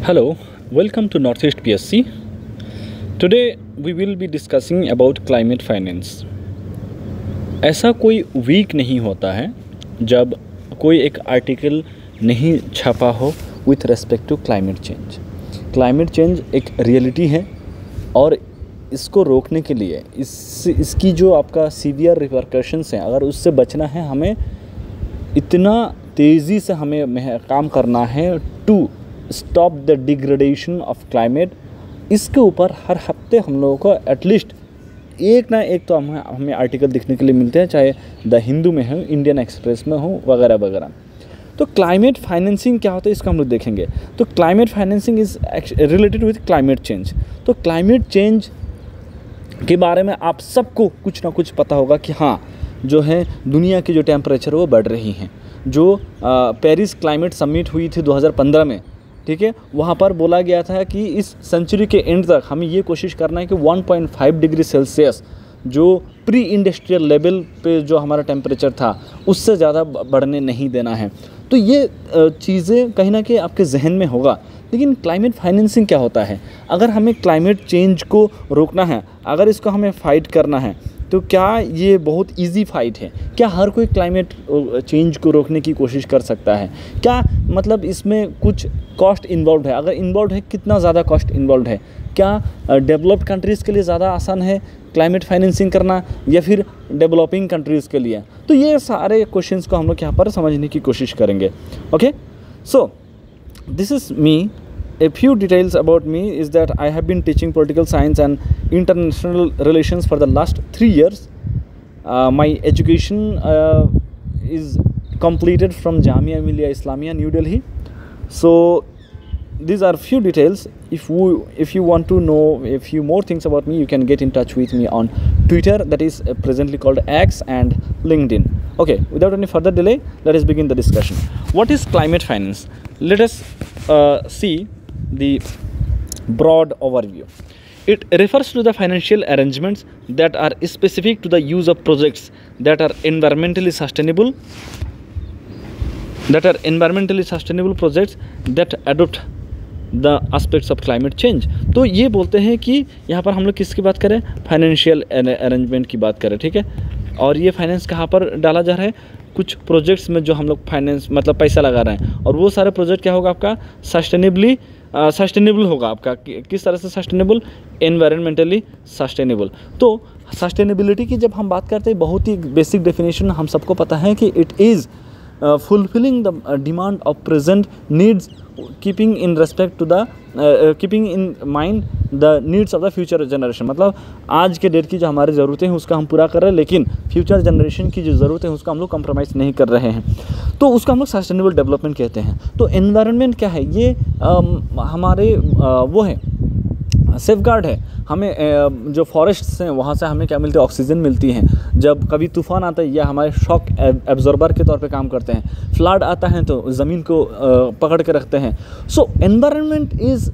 Hello, welcome to Northeast PSC. Today we will be discussing about climate finance. ऐसा कोई week नहीं होता है जब कोई एक आर्टिकल नहीं छपा हो with respect to climate change. Climate change एक रियलिटी है और इसको रोकने के लिए इसकी जो आपका सीवियर रिपरकशंस हैं, अगर उससे बचना है हमें इतना तेज़ी से हमें काम करना है to stop the degradation of climate. इसके ऊपर हर हफ्ते हम लोगों को एटलीस्ट एक ना एक तो हमें आर्टिकल देखने के लिए मिलते हैं, चाहे द हिंदू में हो, इंडियन एक्सप्रेस में हो, वगैरह वगैरह. तो क्लाइमेट फाइनेंसिंग क्या होता है इसको हम लोग देखेंगे. तो climate financing is related with climate change. तो क्लाइमेट चेंज के बारे में आप सबको कुछ ना कुछ पता होगा कि हाँ, जो है दुनिया की जो टेम्परेचर वो बढ़ रही हैं. जो पेरिस क्लाइमेट समिट हुई थी 2015 में, ठीक है, वहाँ पर बोला गया था कि इस सेंचुरी के एंड तक हमें ये कोशिश करना है कि 1.5 डिग्री सेल्सियस जो प्री इंडस्ट्रियल लेवल पे जो हमारा टेम्परेचर था उससे ज़्यादा बढ़ने नहीं देना है. तो ये चीज़ें कहीं ना कहीं आपके जहन में होगा. लेकिन क्लाइमेट फाइनेंसिंग क्या होता है? अगर हमें क्लाइमेट चेंज को रोकना है, अगर इसको हमें फ़ाइट करना है, तो क्या ये बहुत इजी फाइट है? क्या हर कोई क्लाइमेट चेंज को रोकने की कोशिश कर सकता है? क्या मतलब इसमें कुछ कॉस्ट इन्वॉल्व है? अगर इन्वॉल्व है, कितना ज़्यादा कॉस्ट इन्वॉल्व है? क्या डेवलप्ड कंट्रीज़ के लिए ज़्यादा आसान है क्लाइमेट फाइनेंसिंग करना या फिर डेवलपिंग कंट्रीज़ के लिए? तो ये सारे क्वेश्चंस को हम लोग यहाँ पर समझने की कोशिश करेंगे. Okay, so this is me. A few details about me is that I have been teaching political science and international relations for the last 3 years. My education is completed from Jamia Millia Islamia, New Delhi. So these are few details. If you want to know a few more things about me, you can get in touch with me on Twitter, that is presently called X, and LinkedIn. Okay, without any further delay, let us begin the discussion. What is climate finance? Let us see the broad overview. It refers to the financial arrangements that are specific to the use of projects that are environmentally sustainable projects that adopt the aspects of climate change. तो ये बोलते हैं कि यहाँ पर हम लोग किसकी बात करें? फाइनेंशियल अरेंजमेंट की बात करें, ठीक है. और ये फाइनेंस कहाँ पर डाला जा रहा है? कुछ प्रोजेक्ट्स में जो हम लोग फाइनेंस मतलब पैसा लगा रहे हैं, और वो सारे प्रोजेक्ट क्या होगा आपका? सस्टेनेबल होगा आपका. किस तरह से सस्टेनेबल? Environmentally sustainable. तो सस्टेनेबिलिटी की जब हम बात करते हैं, बहुत ही बेसिक डेफिनेशन हम सबको पता है कि it is fulfilling the demand of present needs, keeping in mind the needs of the future generation. मतलब आज के डेट की जो हमारी ज़रूरतें हैं उसका हम पूरा कर रहे हैं, लेकिन फ्यूचर जनरेशन की जो ज़रूरतें हैं उसका हम लोग कम्प्रोमाइज़ नहीं कर रहे हैं. तो उसको हम लोग सस्टेनेबल डेवलपमेंट कहते हैं. तो एनवायरनमेंट क्या है? ये हमारे वो है, सेफगार्ड है. हमें जो फॉरेस्ट्स हैं वहाँ से हमें क्या मिलती है? ऑक्सीजन मिलती है. जब कभी तूफ़ान आता है या हमारे शॉक एब्जॉर्बर के तौर पे काम करते हैं. फ्लड आता है तो ज़मीन को पकड़ के रखते हैं. So environment is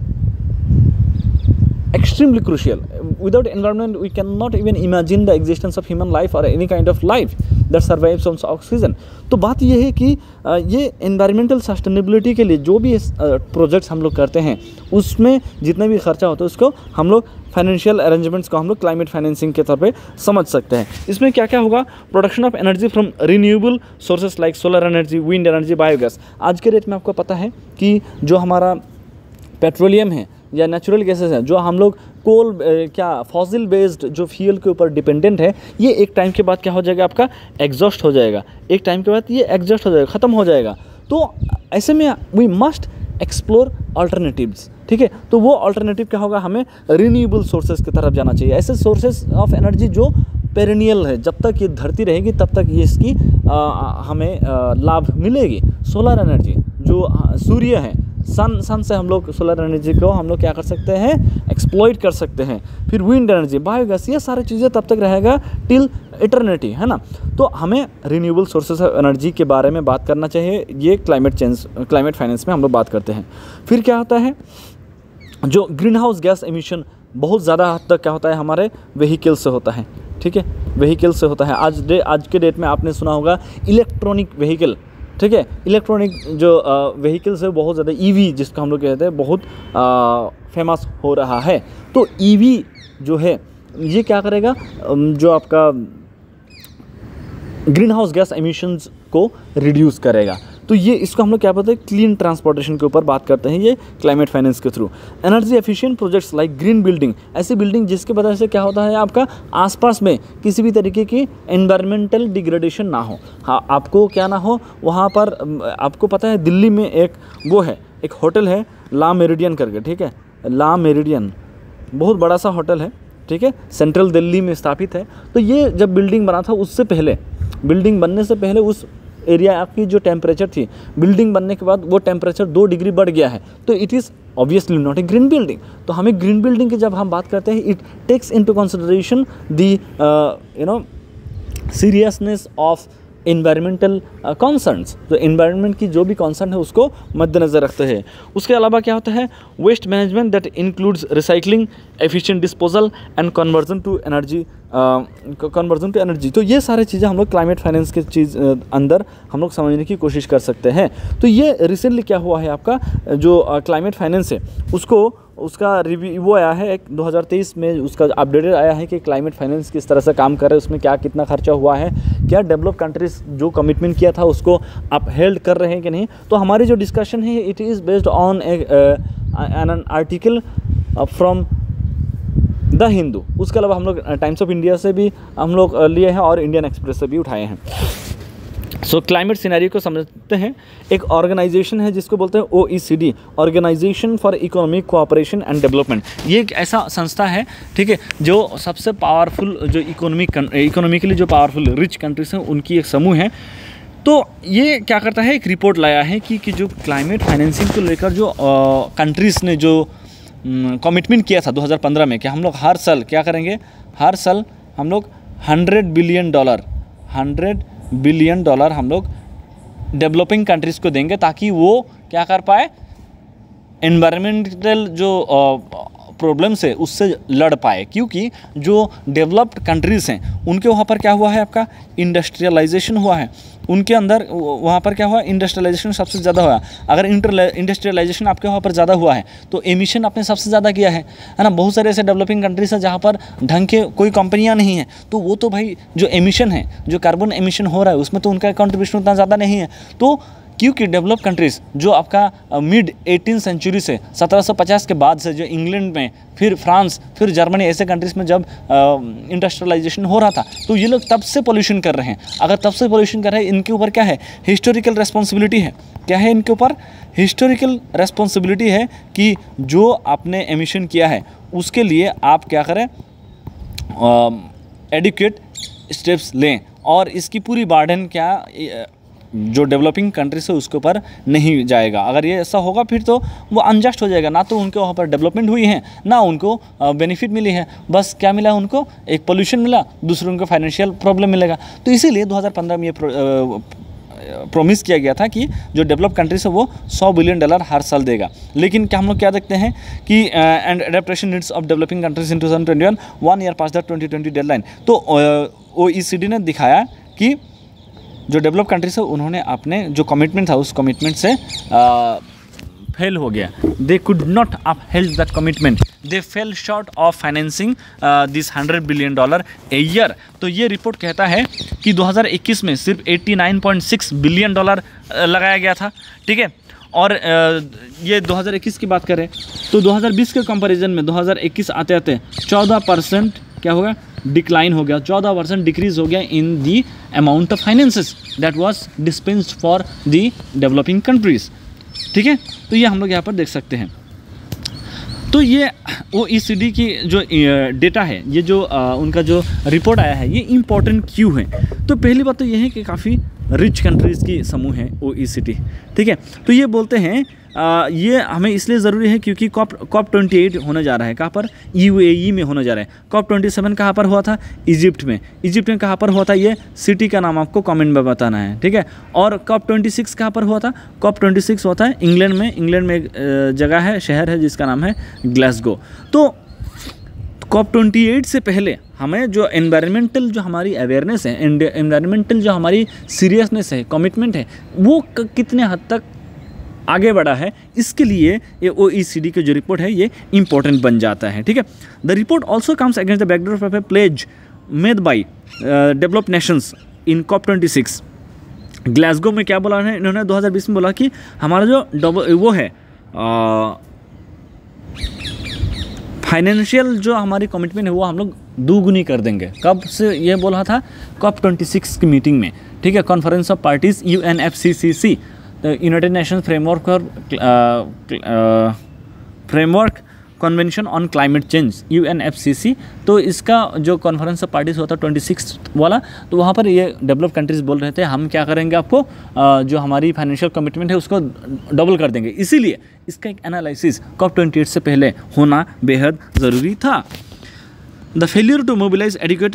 extremely crucial. Without environment we cannot even imagine the existence of human life or any kind of life that survives on oxygen. तो बात ये है कि ये environmental sustainability के लिए जो भी प्रोजेक्ट्स हम लोग करते हैं उसमें जितना भी खर्चा होता है उसको हम लोग फाइनेंशियल अरेंजमेंट्स को हम लोग क्लाइमेट फाइनेंसिंग के तौर पे समझ सकते हैं. इसमें क्या क्या होगा? Production of energy from renewable sources like solar energy, wind energy, biogas. आज के डेट में आपको पता है कि जो हमारा पेट्रोलियम है या नेचुरल गैसेस हैं, जो हम लोग कोल फॉसिल बेस्ड जो फ्यूल के ऊपर डिपेंडेंट है, ये एक टाइम के बाद क्या हो जाएगा? आपका एग्जॉस्ट हो जाएगा. एक टाइम के बाद ये एग्जॉस्ट हो जाएगा, ख़त्म हो जाएगा. तो ऐसे में वी मस्ट एक्सप्लोर अल्टरनेटिव्स, ठीक है. तो वो अल्टरनेटिव क्या होगा? हमें रिन्यूएबल सोर्सेज की तरफ जाना चाहिए. ऐसे सोर्सेज ऑफ एनर्जी जो पेरेनियल है, जब तक ये धरती रहेगी तब तक ये इसकी हमें लाभ मिलेगी. सोलर एनर्जी जो सूर्य है, सन से हम लोग सोलर एनर्जी को हम लोग क्या कर सकते हैं? एक्सप्लॉइट कर सकते हैं. फिर विंड एनर्जी, बायोगैस, ये सारी चीज़ें तब तक रहेगा टिल इटर्निटी, है ना. तो हमें रिन्यूएबल सोर्सेस ऑफ एनर्जी के बारे में बात करना चाहिए. ये क्लाइमेट फाइनेंस में हम लोग बात करते हैं. फिर क्या होता है? जो ग्रीन हाउस गैस एमिशन बहुत ज़्यादा हद तक क्या होता है? हमारे व्हीकल से होता है, ठीक है. व्हीकल से होता है. आज के डेट में आपने सुना होगा इलेक्ट्रॉनिक व्हीकल, ठीक है। इलेक्ट्रॉनिक जो व्हीकल्स है बहुत ज़्यादा, ईवी जिसका हम लोग कहते हैं, बहुत फेमस हो रहा है। तो ईवी जो है ये क्या करेगा, जो आपका ग्रीन हाउस गैस एमिशंस को रिड्यूस करेगा। तो ये इसको हम लोग क्या बोलते हैं, क्लीन ट्रांसपोर्टेशन के ऊपर बात करते हैं ये क्लाइमेट फाइनेंस के through. Energy efficient projects like green building, ऐसी बिल्डिंग जिसके वजह से क्या होता है, आपका आसपास में किसी भी तरीके की एनवायरमेंटल डिग्रेडेशन ना हो। हाँ, आपको क्या ना हो वहाँ पर। आपको पता है दिल्ली में एक वो है, एक होटल है ला मेरिडियन करके, ठीक है, ला मेरिडियन, बहुत बड़ा सा होटल है, ठीक है, सेंट्रल दिल्ली में स्थापित है। तो ये जब बिल्डिंग बना था, उससे पहले, बिल्डिंग बनने से पहले उस एरिया की जो टेम्परेचर थी, बिल्डिंग बनने के बाद वो टेम्परेचर 2 डिग्री बढ़ गया है। तो it is obviously not a green building. तो हमें ग्रीन बिल्डिंग की जब हम बात करते हैं, it takes into consideration the seriousness of environmental concerns. तो इन्वायरमेंट की जो भी कॉन्सर्न है उसको मद्देनज़र रखते हैं। उसके अलावा क्या होता है, waste management that includes recycling, efficient disposal and conversion to energy. तो ये सारी चीज़ें हम लोग क्लाइमेट फाइनेंस के अंदर हम लोग समझने की कोशिश कर सकते हैं। तो ये रिसेंटली क्या हुआ है, आपका जो क्लाइमेट फाइनेंस है उसका रिव्यू वो आया है 2023 में, उसका अपडेटेड आया है कि क्लाइमेट फाइनेंस किस तरह से काम कर रहा है, उसमें क्या कितना खर्चा हुआ है, क्या डेवलप कंट्रीज जो कमिटमेंट किया था उसको अपहेल्ड कर रहे हैं कि नहीं। तो हमारी जो डिस्कशन है it is based on an article from the Hindu. उसके अलावा हम लोग टाइम्स ऑफ इंडिया से भी हम लोग लिए हैं और इंडियन एक्सप्रेस से भी उठाए हैं। सो क्लाइमेट सिनेरियो को समझते हैं। एक ऑर्गेनाइजेशन है जिसको बोलते हैं OECD, organisation for economic cooperation and development. ये एक ऐसा संस्था है, ठीक है, जो सबसे पावरफुल, जो इकोनॉमिकली जो पावरफुल रिच कंट्रीज हैं उनकी एक समूह है। तो ये क्या करता है, एक रिपोर्ट लाया है कि जो क्लाइमेट फाइनेंसिंग को लेकर जो कंट्रीज़ ने जो कमिटमेंट किया था 2015 में कि हम लोग हर साल क्या करेंगे, हर साल हम लोग $100 बिलियन हम लोग डेवलपिंग कंट्रीज़ को देंगे ताकि वो क्या कर पाए, एनवायरमेंटल जो प्रॉब्लम्स है उससे लड़ पाए। क्योंकि जो डेवलप्ड कंट्रीज़ हैं उनके वहाँ पर क्या हुआ है, आपका इंडस्ट्रियलाइजेशन हुआ है, उनके अंदर वहाँ पर क्या हुआ, इंडस्ट्रियलाइजेशन सबसे ज़्यादा हुआ। अगर इंडस्ट्रियलाइजेशन आपके वहाँ पर ज़्यादा हुआ है तो एमिशन आपने सबसे ज़्यादा किया है ना। बहुत सारे ऐसे डेवलपिंग कंट्रीज हैं जहाँ पर ढंग के कोई कंपनियाँ नहीं हैं, तो वो तो भाई जो एमिशन है, जो कार्बन एमिशन हो रहा है उसमें तो उनका कंट्रीब्यूशन उतना ज़्यादा नहीं है। तो क्योंकि डेवलप कंट्रीज़ जो आपका मिड 18 सेंचुरी से 1750 के बाद से जो इंग्लैंड में, फिर फ्रांस, फिर जर्मनी, ऐसे कंट्रीज़ में जब इंडस्ट्रियलाइजेशन हो रहा था, तो ये लोग तब से पोल्यूशन कर रहे हैं। अगर तब से पोल्यूशन कर रहे हैं, इनके ऊपर क्या है, हिस्टोरिकल रेस्पॉन्सिबिलिटी है। क्या है इनके ऊपर, हिस्टोरिकल रेस्पॉन्सिबिलिटी है कि जो आपने एमिशन किया है उसके लिए आप क्या करें, एडिक्वेट स्टेप्स लें, और इसकी पूरी बर्डन क्या जो डेवलपिंग कंट्रीज है उसके ऊपर नहीं जाएगा। अगर ये ऐसा होगा फिर तो वो अनजस्ट हो जाएगा, ना तो उनके वहाँ पर डेवलपमेंट हुई है, ना उनको बेनिफिट मिली है, बस क्या मिला उनको, एक पोल्यूशन मिला, दूसरों को फाइनेंशियल प्रॉब्लम मिलेगा। तो इसीलिए 2015 में ये प्रॉमिस किया गया था कि जो डेवलप कंट्रीज है वो $100 बिलियन हर साल देगा। लेकिन क्या हम लोग क्या देखते हैं कि and adaptation needs of developing countries in 2021, 1 year past the 2020 deadline. तो OECD ने दिखाया कि जो डेवलप कंट्रीज है उन्होंने अपने जो कमिटमेंट था उस कमिटमेंट से फेल हो गया। They could not upheld that commitment, they fell short of financing this $100 billion a year. तो ये रिपोर्ट कहता है कि 2021 में सिर्फ $89.6 बिलियन लगाया गया था, ठीक है। और ये 2021 की बात करें तो 2020 के कंपैरिजन में 2021 आते आते 14% क्या होगा, डिक्लाइन हो गया, 14% डिक्रीज हो गया in the amount of finances that was dispensed for the developing countries, ठीक है। तो ये हम लोग यहाँ पर देख सकते हैं। तो ये OECD की जो डेटा है, ये जो उनका जो रिपोर्ट आया है, ये इम्पोर्टेंट क्यों है। तो पहली बात तो ये है कि काफ़ी रिच कंट्रीज़ की समूह है OECD, ठीक है। तो ये बोलते हैं ये हमें इसलिए ज़रूरी है क्योंकि COP 28 होने जा रहा है, कहाँ पर, UAE में होने जा रहा है। COP 27 कहाँ पर हुआ था, इजिप्ट में कहाँ पर हुआ था, ये सिटी का नाम आपको कमेंट में बताना है, ठीक है। और COP 26 कहाँ पर हुआ था, COP 26 होता है इंग्लैंड में एक जगह है, शहर है जिसका नाम है ग्लासगो। तो COP28 से पहले हमें जो एनवायरमेंटल जो हमारी अवेयरनेस है, एनवायरमेंटल जो हमारी सीरियसनेस है, कमिटमेंट है, वो कितने हद तक आगे बढ़ा है, इसके लिए ये OECD की जो रिपोर्ट है ये इंपॉर्टेंट बन जाता है। ठीक है, the report also comes against the backdrop of a pledge made by developed nations in COP26। Glasgow में क्या बोला है इन्होंने 2020 में बोला कि हमारा जो वो है फाइनेंशियल जो हमारी कमिटमेंट है वो हम लोग दोगुनी कर देंगे। कब से ये बोला था? COP26 की मीटिंग में। ठीक है, conference of parties UNFCCC, united nations framework convention on climate change, UNFCCC। तो इसका जो कॉन्फ्रेंस ऑफ पार्टीज होता है 26 वाला, तो वहाँ पर ये डेवलप कंट्रीज़ बोल रहे थे हम क्या करेंगे, आपको जो हमारी फाइनेंशियल कमिटमेंट है उसको डबल कर देंगे। इसीलिए इसका एक एनालिसिस COP28 से पहले होना बेहद ज़रूरी था। The failure to mobilize adequate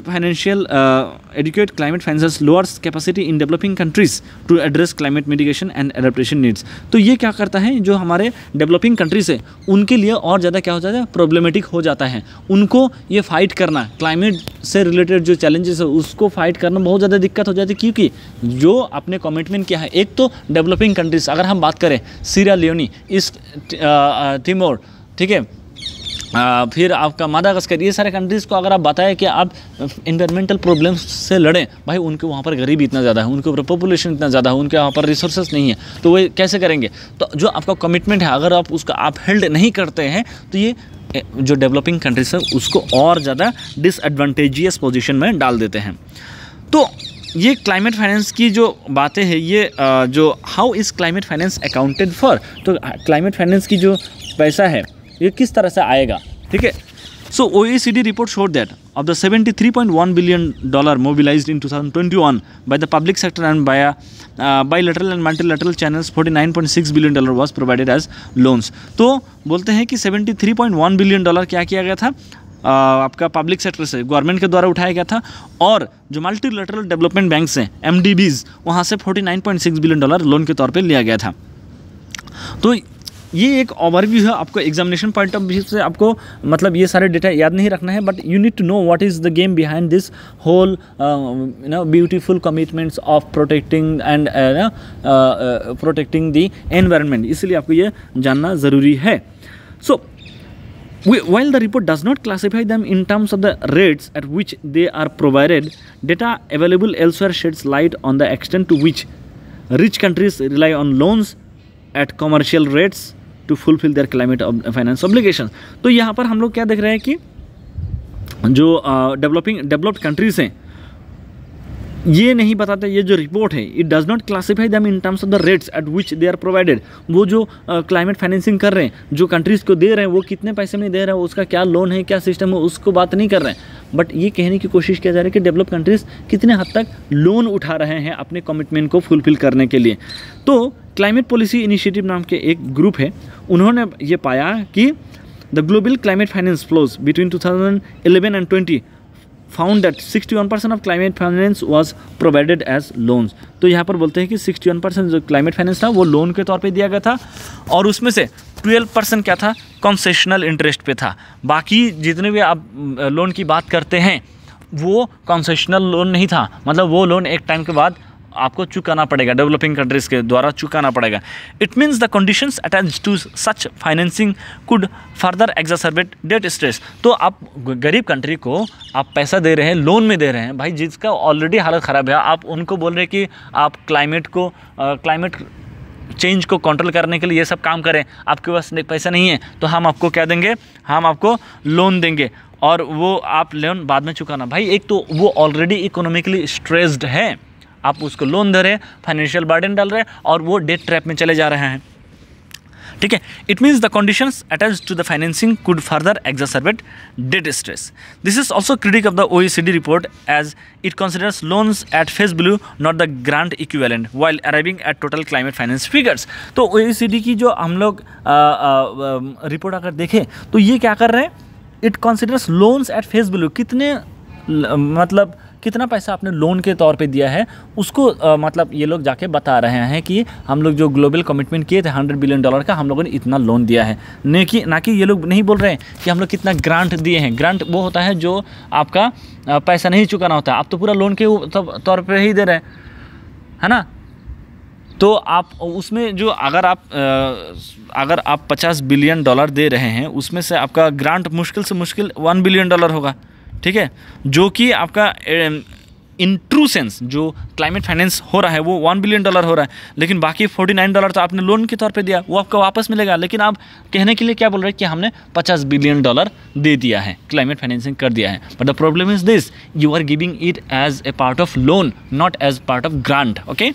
climate finance lowers capacity in developing countries to address climate mitigation and adaptation needs। तो ये क्या करता है, जो हमारे डेवलपिंग कंट्रीज है उनके लिए और ज़्यादा क्या हो जाता है, प्रॉब्लमेटिक हो जाता है। उनको ये फाइट करना, क्लाइमेट से रिलेटेड जो चैलेंजेस है उसको फाइट करना बहुत ज़्यादा दिक्कत हो जाती है, क्योंकि जो अपने कमिटमेंट क्या है, एक तो डेवलपिंग कंट्रीज, अगर हम बात करें सीरिया लियोनी, ईस्ट तिमोर, ठीक है, फिर आपका मादागास्कर, ये सारे कंट्रीज़ को अगर आप बताएं कि आप इन्वायरमेंटल प्रॉब्लम्स से लड़ें, भाई उनके वहाँ पर गरीबी इतना ज़्यादा है, उनके ऊपर पॉपुलेशन इतना ज़्यादा है, उनके वहाँ पर रिसोर्सेज नहीं है, तो वो कैसे करेंगे? तो जो आपका कमिटमेंट है अगर आप उसका आप हेल्ड नहीं करते हैं तो ये जो डेवलपिंग कंट्रीज है उसको और ज़्यादा डिसएडवांटेजियस पोजीशन में डाल देते हैं। तो ये क्लाइमेट फाइनेंस की जो बातें हैं, ये जो how is climate finance accounted for, तो क्लाइमेट फाइनेंस की जो पैसा है ये किस तरह से आएगा? ठीक है, so OECD report showed that of the $73.1 billion mobilized in 2021 by the public sector and by bilateral and multilateral channels, $49.6 billion was provided as loans। तो बोलते हैं कि $73.1 billion क्या किया गया था, आपका पब्लिक सेक्टर से, गवर्नमेंट के द्वारा उठाया गया था, और जो मल्टीलेटरल डेवलपमेंट बैंक्स हैं MDBs, वहाँ से $49.6 billion लोन के तौर पे लिया गया था। तो ये एक ओवरव्यू है, आपको एग्जामिनेशन पॉइंट ऑफ व्यू से आपको मतलब ये सारे डेटा याद नहीं रखना है, but you need to know what is the game behind this whole beautiful commitments of protecting and protecting the environment, इसलिए आपको ये जानना ज़रूरी है। सो while the report does not classify them in terms of the rates at which they are provided, data available elsewhere sheds light on the extent to which rich countries rely on loans at commercial rates to fulfill their climate finance obligations। तो यहाँ पर हम लोग क्या देख रहे हैं कि जो डेवलप्ड कंट्रीज़ हैं ये नहीं बताते, ये जो रिपोर्ट है it does not classify them in terms of the rates at which they are provided. वो जो क्लाइमेट फाइनेंसिंग कर रहे हैं, जो कंट्रीज़ को दे रहे हैं, वो कितने पैसे में दे रहे हैं, उसका क्या लोन है, क्या सिस्टम है, उसको बात नहीं कर रहे हैं, बट ये कहने की कोशिश किया जा रहा है कि डेवलप कंट्रीज़ कितने हद तक लोन उठा रहे हैं अपने कमिटमेंट को फुलफिल करने के लिए। तो क्लाइमेट पॉलिसी इनिशिएटिव नाम के एक ग्रुप है, उन्होंने ये पाया कि the global climate finance flows between 2011 and 20 found that 61% of climate finance was provided as loans। तो यहाँ पर बोलते हैं कि 61% जो क्लाइमेट फाइनेंस था वो लोन के तौर पे दिया गया था, और उसमें से 12% क्या था, कंसेशनल इंटरेस्ट पे था। बाकी जितने भी आप लोन की बात करते हैं वो कंसेशनल लोन नहीं था, मतलब वो लोन एक टाइम के बाद आपको चुकाना पड़ेगा, डेवलपिंग कंट्रीज़ के द्वारा चुकाना पड़ेगा। It means the conditions attached to such financing could further exacerbate debt stress. तो आप गरीब कंट्री को आप पैसा दे रहे हैं, लोन में दे रहे हैं, भाई जिसका ऑलरेडी हालत ख़राब है, आप उनको बोल रहे हैं कि आप क्लाइमेट चेंज को कंट्रोल करने के लिए ये सब काम करें, आपके पास पैसा नहीं है तो हम आपको क्या देंगे, हम आपको लोन देंगे, और वो आप लोन बाद में चुकाना। भाई एक तो वो ऑलरेडी इकोनॉमिकली स्ट्रेस्ड है, आप उसको लोन दे रहे हैं, फाइनेंशियल बर्डन डाल रहे हैं, और वो डेट ट्रैप में चले जा रहे हैं। ठीक है, it means the conditions attached to the financing could further exacerbate debt stress. This is also critic of the OECD report as it considers loans at face value not the grant equivalent while arriving at total climate finance figures. तो OECD की जो हम लोग report अगर देखें तो ये क्या कर रहे हैं, it considers loans at face value, कितने मतलब कितना पैसा आपने लोन के तौर पे दिया है उसको मतलब ये लोग जाके बता रहे हैं कि हम लोग जो ग्लोबल कमिटमेंट किए थे $100 बिलियन का, हम लोगों ने इतना लोन दिया है। ना कि ये लोग नहीं बोल रहे हैं कि हम लोग कितना ग्रांट दिए हैं। ग्रांट वो होता है जो आपका पैसा नहीं चुकाना होता है, आप तो पूरा लोन के तौर पर ही दे रहे हैं, है ना। तो आप उसमें जो अगर आप $50 बिलियन दे रहे हैं, उसमें से आपका ग्रांट मुश्किल से मुश्किल $1 बिलियन होगा, ठीक है, जो कि आपका इन ट्रू सेंस जो क्लाइमेट फाइनेंस हो रहा है वो $1 बिलियन हो रहा है, लेकिन बाकी $49 तो आपने लोन के तौर पे दिया, वो आपको वापस मिलेगा। लेकिन आप कहने के लिए क्या बोल रहे हैं कि हमने $50 बिलियन दे दिया है, क्लाइमेट फाइनेंसिंग कर दिया है। But the problem is this, you are giving it as a part of loan, not as part of grant. Okay,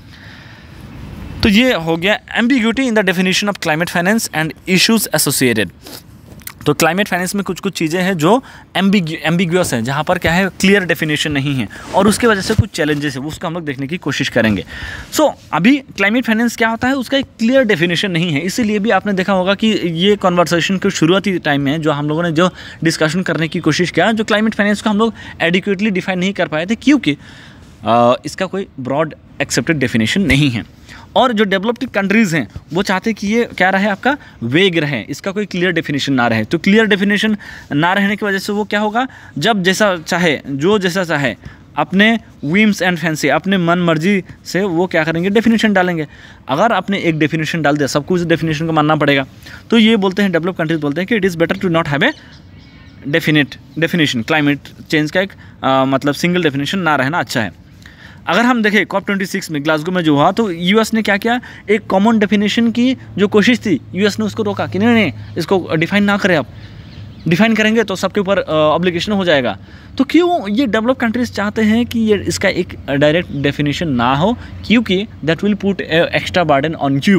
तो ये हो गया ambiguity in the definition of climate finance and issues associated. तो climate finance में कुछ चीज़ें हैं जो एम्बिग्यूअस हैं, जहाँ पर क्या है क्लियर डेफिनेशन नहीं है, और उसके वजह से कुछ चैलेंजेस है, उसको हम लोग देखने की कोशिश करेंगे। सो अभी क्लाइमेट फाइनेंस क्या होता है उसका एक क्लियर डेफिनेशन नहीं है, इसीलिए भी आपने देखा होगा कि ये कॉन्वर्सेशन के शुरुआती टाइम में जो हम लोगों ने जो डिस्कशन करने की कोशिश किया, जो क्लाइमेट फाइनेंस को हम लोग एडिक्वेटली डिफाइन नहीं कर पाए थे, क्योंकि इसका कोई ब्रॉड एक्सेप्टेड डेफिनेशन नहीं है। और जो डेवलप्ड कंट्रीज़ हैं वो चाहते कि ये क्या रहे, आपका वेग रहे, इसका कोई क्लियर डेफिनेशन ना रहे। तो क्लियर डेफिनेशन ना रहने की वजह से वो क्या होगा, जब जैसा चाहे, जो जैसा चाहे, अपने विम्स एंड फैंसी, अपने मन मर्जी से वो क्या करेंगे, डेफिनेशन डालेंगे। अगर आपने एक डेफिनेशन डाल दिया, सबको उस डेफिनेशन को मानना पड़ेगा। तो ये बोलते हैं, डेवलप कंट्रीज बोलते हैं कि it is better to not have a definite definition. Climate change का एक मतलब सिंगल डेफिनेशन ना रहना अच्छा है। अगर हम देखें COP26 में ग्लासगो में जो हुआ, तो यूएस ने क्या किया, एक कॉमन डेफिनेशन की जो कोशिश थी, यूएस ने उसको रोका कि नहीं, इसको डिफाइन ना करें, आप डिफाइन करेंगे तो सबके ऊपर ऑब्लिगेशन हो जाएगा। तो क्यों ये डेवलप कंट्रीज चाहते हैं कि ये इसका एक डायरेक्ट डेफिनेशन ना हो, क्योंकि that will put extra burden on you,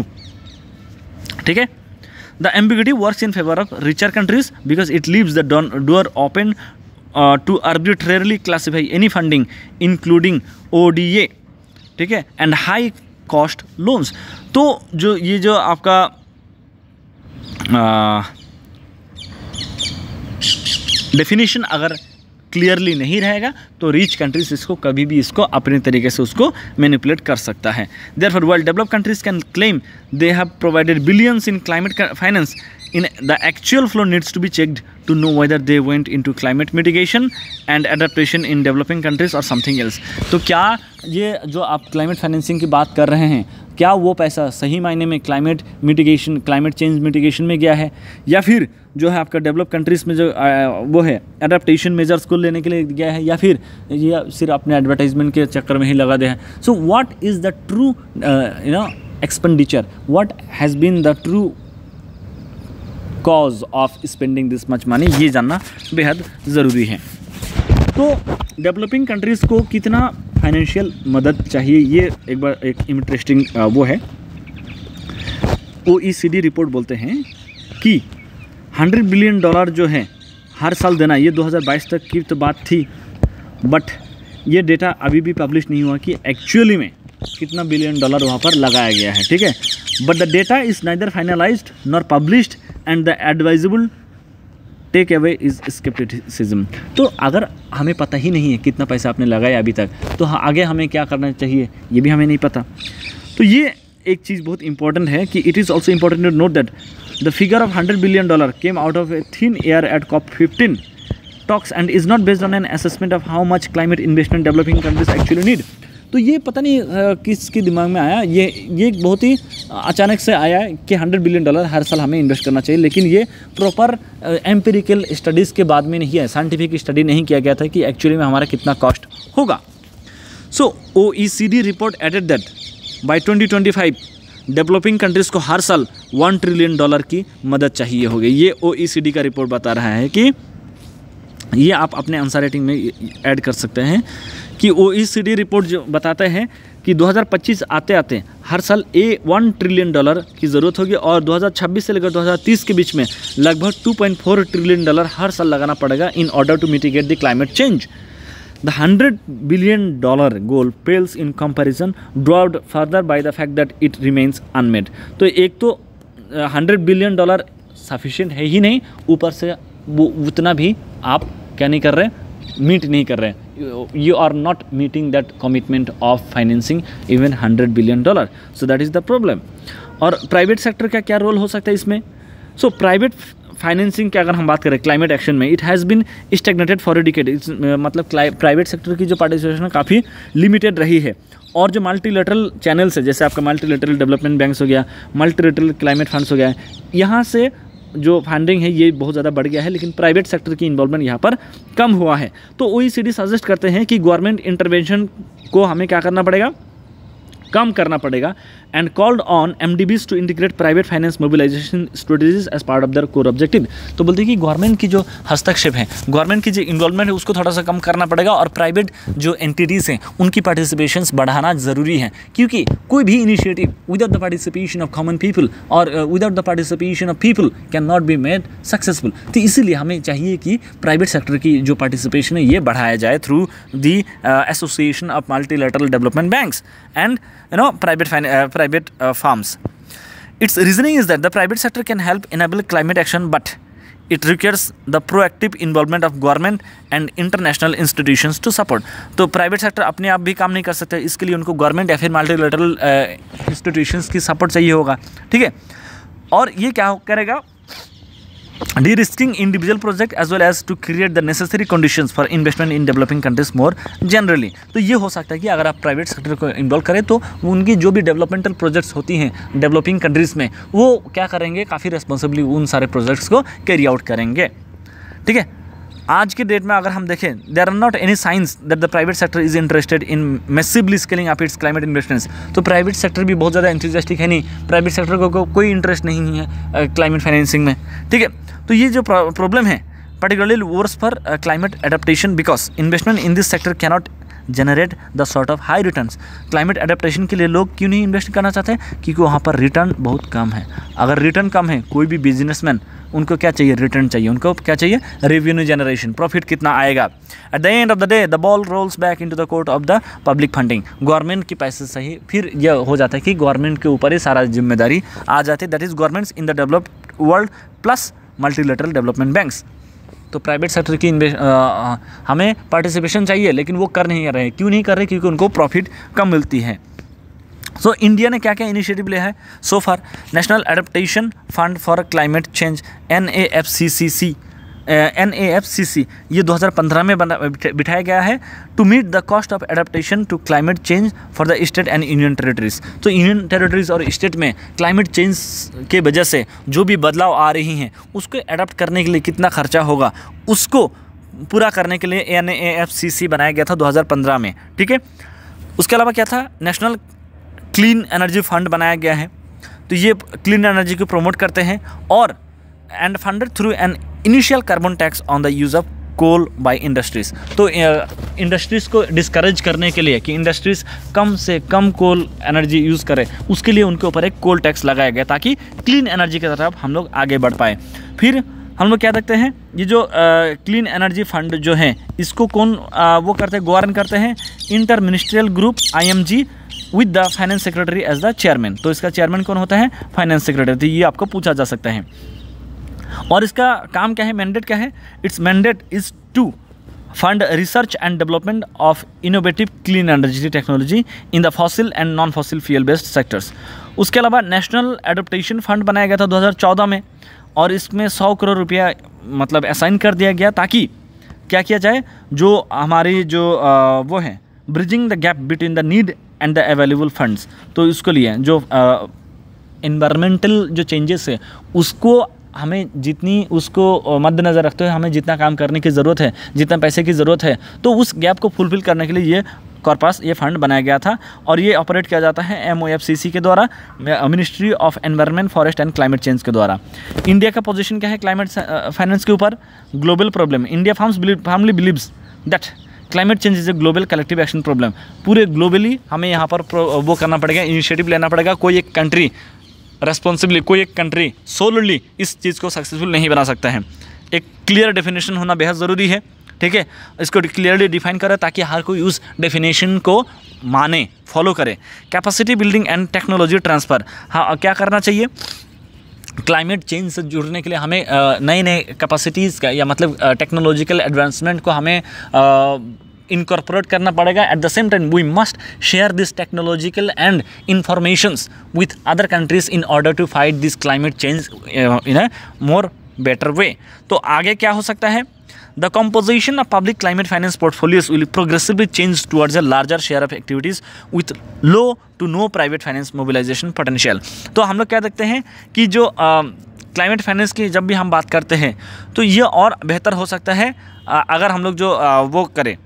ठीक है। The ambiguity works in favour of richer countries because it leaves the door open to arbitrarily classify any funding including ODA, ठीक है, and high cost loans। तो जो ये जो आपका definition अगर क्लियरली नहीं रहेगा तो रिच कंट्रीज इसको कभी भी इसको अपने तरीके से उसको मैनिपुलेट कर सकता है। Therefore while developed countries can claim they have provided billions in climate finance, in the actual flow needs to be checked to know whether they went into climate mitigation and adaptation in developing countries or something else। तो क्या ये जो आप climate financing की बात कर रहे हैं, क्या वो पैसा सही मायने में climate mitigation, climate change mitigation में गया है, या फिर जो है आपका डेवलप कंट्रीज़ में जो वो है एडाप्टेशन मेजर्स को लेने के लिए गया है, या फिर ये सिर्फ अपने एडवर्टाइजमेंट के चक्कर में ही लगा दिया है। So what is the true expenditure, what has been the true cause of spending this much money, ये जानना बेहद ज़रूरी है। तो डेवलपिंग कंट्रीज़ को कितना फाइनेंशियल मदद चाहिए, ये एक बार एक इंटरेस्टिंग वो है। OECD रिपोर्ट बोलते हैं कि $100 बिलियन जो है हर साल देना, ये 2022 तक की तो बात थी, बट ये डेटा अभी भी पब्लिश नहीं हुआ कि एक्चुअली में कितना $बिलियन वहाँ पर लगाया गया है, ठीक है। But the data is neither finalised nor published and the advisable take away is scepticism. तो अगर हमें पता ही नहीं है कितना पैसा आपने लगाया अभी तक, तो आगे हमें क्या करना चाहिए ये भी हमें नहीं पता। तो ये एक चीज़ बहुत इंपॉर्टेंट है कि it is also important to note that the figure of $100 billion came out of a thin air at COP15 talks and is not based on an assessment of how much climate investment developing countries actually need. तो ये पता नहीं किसके दिमाग में आया, ये बहुत ही अचानक से आया कि $100 बिलियन हर साल हमें इन्वेस्ट करना चाहिए, लेकिन ये प्रॉपर एम्पिरिकल स्टडीज़ के बाद में नहीं है, साइंटिफिक स्टडी नहीं किया गया था कि एक्चुअली में हमारा कितना कॉस्ट होगा। So OECD report added that by 2025 developing countries को हर साल $1 ट्रिलियन की मदद चाहिए होगी। ये OECD का रिपोर्ट बता रहा है कि ये आप अपने आंसर रेटिंग में ऐड कर सकते हैं कि OECD रिपोर्ट जो बताते हैं कि 2025 आते आते हर साल $1 ट्रिलियन की ज़रूरत होगी, और 2026 से लेकर 2030 के बीच में लगभग $2.4 ट्रिलियन हर साल लगाना पड़ेगा in order to mitigate the climate change. The $100 billion goal pales in comparison dropped further by the fact that it remains unmade. तो एक तो $100 बिलियन सफिशिएंट है ही नहीं, ऊपर से वो उतना भी आप क्या नहीं कर रहे, मीट नहीं कर रहे हैं। you are not meeting that commitment of financing even $100 billion. So that is the problem. और प्राइवेट सेक्टर का क्या रोल हो सकता है इसमें? सो प्राइवेट फाइनेंसिंग की अगर हम बात करें क्लाइमेट एक्शन में, it has been stagnated for a decade. मतलब प्राइवेट सेक्टर की जो पार्टिसिपेशन काफ़ी लिमिटेड रही है. और जो मल्टीलेटरल चैनल्स है, जैसे आपका मल्टीलेटरल डेवलपमेंट बैंक्स हो गया, मल्टीलेटरल क्लाइमेट फंड्स हो गया, यहाँ से जो फंडिंग है ये बहुत ज़्यादा बढ़ गया है, लेकिन प्राइवेट सेक्टर की इन्वॉल्वमेंट यहाँ पर कम हुआ है. तो OECD सजेस्ट करते हैं कि गवर्नमेंट इंटरवेंशन को हमें क्या करना पड़ेगा, कम करना पड़ेगा. And called on MDBs to integrate private finance mobilisation strategies as part of their core objective. तो बोलते हैं कि गवर्नमेंट की जो हस्तक्षेप है, गवर्नमेंट की जो इन्वॉल्वमेंट है, उसको थोड़ा सा कम करना पड़ेगा और प्राइवेट जो एंटिटीज़ हैं उनकी पार्टिसिपेशंस बढ़ाना ज़रूरी है. क्योंकि कोई भी initiative without the participation of common people और without the participation of people can not be made successful. तो इसीलिए हमें चाहिए कि प्राइवेट सेक्टर की जो पार्टिसिपेशन है ये बढ़ाया जाए through the association of multilateral development banks and private farms. Its reasoning is that the private sector can help enable climate action, but it requires the proactive involvement of government and international institutions to support. तो private sector अपने आप भी काम नहीं कर सकते, इसके लिए उनको गवर्नमेंट या फिर मल्टीलेटरल इंस्टीट्यूशंस की सपोर्ट चाहिए होगा. ठीक है. और ये क्या करेगा, de-risking individual project as well as to create the necessary conditions for investment in developing countries more generally. तो ये हो सकता है कि अगर आप प्राइवेट सेक्टर को इन्वॉल्व करें तो उनकी जो भी डेवलपमेंटल प्रोजेक्ट्स होती हैं डेवलपिंग कंट्रीज़ में, वो क्या करेंगे, काफ़ी रेस्पॉन्सिबली उन सारे प्रोजेक्ट्स को कैरी आउट करेंगे. ठीक है. आज के डेट में अगर हम देखें, there are not any signs that the private sector is interested in massively scaling up its climate investments. तो प्राइवेट सेक्टर भी बहुत ज़्यादा एंथुसियास्टिक है नहीं, प्राइवेट सेक्टर को कोई इंटरेस्ट नहीं है क्लाइमेट फाइनेंसिंग में. ठीक है. तो ये जो प्रॉब्लम है particularly worse for climate adaptation because investment in this sector cannot generate the sort of high returns. Climate adaptation के लिए लोग क्यों नहीं इन्वेस्ट करना चाहते हैं? क्योंकि वहाँ पर रिटर्न बहुत कम है. अगर रिटर्न कम है, कोई भी बिजनेसमैन, उनको क्या चाहिए, रिटर्न चाहिए. उनको क्या चाहिए, रेवेन्यू जनरेशन, प्रॉफिट कितना आएगा. At the end of the day the ball rolls back into the court of the public funding. Government के पैसे से ही फिर यह हो जाता है कि गवर्नमेंट के ऊपर ही सारा जिम्मेदारी आ जाती है. That is governments in the developed world plus multilateral development banks. तो प्राइवेट सेक्टर की हमें पार्टिसिपेशन चाहिए, लेकिन वो कर नहीं रहे हैं. क्यों नहीं कर रहे? क्योंकि उनको प्रॉफिट कम मिलती है. सो इंडिया ने क्या क्या इनिशिएटिव लिया है so far? National adaptation fund for climate change NAFCC ये 2015 में बिठाया गया है to meet the cost of adaptation to climate change for the state and union territories. तो यूनियन टेरिटरीज और स्टेट में क्लाइमेट चेंज के वजह से जो भी बदलाव आ रही हैं उसको एडाप्ट करने के लिए कितना खर्चा होगा, उसको पूरा करने के लिए NAFCC बनाया गया था 2015 में. ठीक है. उसके अलावा क्या था, नेशनल क्लीन एनर्जी फंड बनाया गया है. तो ये क्लीन एनर्जी को प्रमोट करते हैं और and funded through an initial carbon tax on the use of coal by industries. तो इंडस्ट्रीज़ को डिस्करेज करने के लिए कि इंडस्ट्रीज़ कम से कम कोल एनर्जी यूज़ करें, उसके लिए उनके ऊपर एक कोल टैक्स लगाया गया ताकि क्लीन एनर्जी की तरफ हम लोग आगे बढ़ पाए. फिर हम लोग क्या देखते हैं, ये जो क्लीन एनर्जी फंड जो है इसको कौन वो करते हैं, गवर्न करते हैं inter ministerial group IMG with the finance secretary as the chairman. तो इसका चेयरमैन कौन होता है, फाइनेंस सेक्रेटरी. तो ये आपको पूछा जा सकता है. और इसका काम क्या है, मैंडेट क्या है? Its mandate is to fund research and development of innovative clean energy technology in the fossil and non fossil fuel based sectors. उसके अलावा नेशनल एडेप्टेशन फंड बनाया गया था 2014 में और इसमें 100 करोड़ रुपया मतलब असाइन कर दिया गया ताकि क्या किया जाए, जो हमारी जो वो है bridging the gap between the need and the available funds. तो इसको लिए जो इन्वायरमेंटल जो चेंजेस है उसको हमें जितनी उसको मद्देनज़र रखते हुए हमें जितना काम करने की ज़रूरत है, जितना पैसे की ज़रूरत है, तो उस गैप को फुलफिल करने के लिए ये कॉर्पस ये फंड बनाया गया था. और ये ऑपरेट किया जाता है MOFCC के द्वारा, ministry of environment forest and climate change के द्वारा. इंडिया का पोजीशन क्या है क्लाइमेट फाइनेंस के ऊपर? Global problem. India firmly believes that climate change is a global collective action problem. पूरे ग्लोबली हमें यहाँ पर वो करना पड़ेगा, इनिशिएटिव लेना पड़ेगा. कोई एक कंट्री रेस्पॉन्सिबली, कोई एक कंट्री सोलोली इस चीज़ को सक्सेसफुल नहीं बना सकता है. एक क्लियर डेफिनेशन होना बेहद ज़रूरी है. ठीक है. इसको क्लियरली डिफाइन करें ताकि हर कोई उस डेफिनेशन को माने, फॉलो करे. Capacity building and technology transfer. हाँ, क्या करना चाहिए, क्लाइमेट चेंज से जुड़ने के लिए हमें नए नए कैपेसिटीज़ का या मतलब टेक्नोलॉजिकल एडवांसमेंट को हमें इनकॉर्पोरेट करना पड़ेगा। At the same time we must share this technological and informations with other countries in order to fight this climate change in a more better way. तो आगे क्या हो सकता है? The composition of public climate finance portfolios will progressively change towards a larger share of activities with low to no private finance mobilization potential। तो हम लोग क्या देखते हैं कि जो क्लाइमेट फाइनेंस की जब भी हम बात करते हैं तो ये और बेहतर हो सकता है अगर हम लोग जो वो करें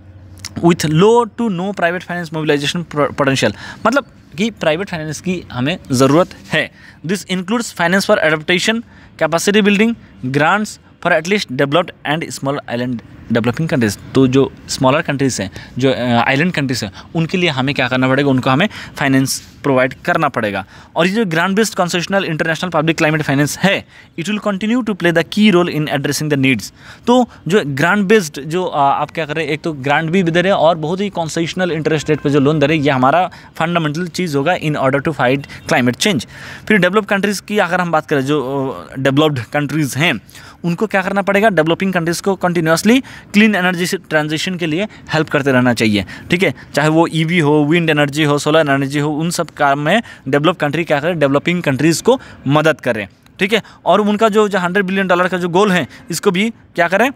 with low to no private finance mobilisation potential, मतलब कि प्राइवेट फाइनेंस की हमें ज़रूरत है। This includes finance for adaptation, capacity building, grants for at least developed and small island developing countries. तो जो स्मॉलर कंट्रीज़ हैं, जो आइलैंड कंट्रीज़ हैं, उनके लिए हमें क्या करना पड़ेगा? उनको हमें फाइनेंस प्रोवाइड करना पड़ेगा। और ये जो grant based concessional international public climate finance है, it will continue to play the key role in addressing the needs. तो जो ग्रांट बेस्ड जो आप क्या कर रहे हैं, एक तो ग्रांट भी दे रहे हैं और बहुत ही कंसेशनल इंटरेस्ट रेट पे जो लोन दे रहे हैं, ये हमारा फंडामेंटल चीज़ होगा in order to fight climate change. फिर डेवलप्ड कंट्रीज़ की अगर हम बात करें, जो डेवलप्ड कंट्रीज़ हैं, उनको क्या करना पड़ेगा? डेवलपिंग कंट्रीज़ को कंटिन्यूसली क्लीन एनर्जी से ट्रांजिशन के लिए हेल्प करते रहना चाहिए। ठीक है, चाहे वो ईवी हो, विंड एनर्जी हो, सोलर एनर्जी हो, उन सब काम में डेवलप कंट्री क्या करें? डेवलपिंग कंट्रीज़ को मदद करें। ठीक है, और उनका जो $100 बिलियन का जो गोल है, इसको भी क्या करें?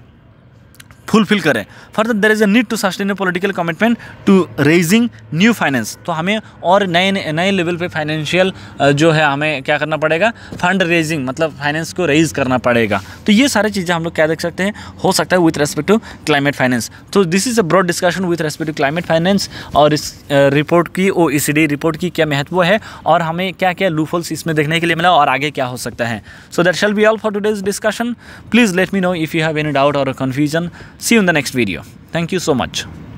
फुलफिल करें। Further there is a need to sustain political commitment to raising new finance. तो हमें और नए लेवल पे फाइनेंशियल जो है हमें क्या करना पड़ेगा? फंड रेजिंग, मतलब फाइनेंस को रेज करना पड़ेगा। तो ये सारी चीज़ें हम लोग क्या देख सकते हैं हो सकता है with respect to climate finance. तो this is a broad discussion with respect to climate finance और इस रिपोर्ट की, OECD रिपोर्ट की क्या महत्व है और हमें क्या क्या लूपहोल्स इसमें देखने के लिए मिला और आगे क्या हो सकता है। So that shall be all for today's discussion. Please let me know if you have any doubt और confusion. See you in the next video. Thank you so much.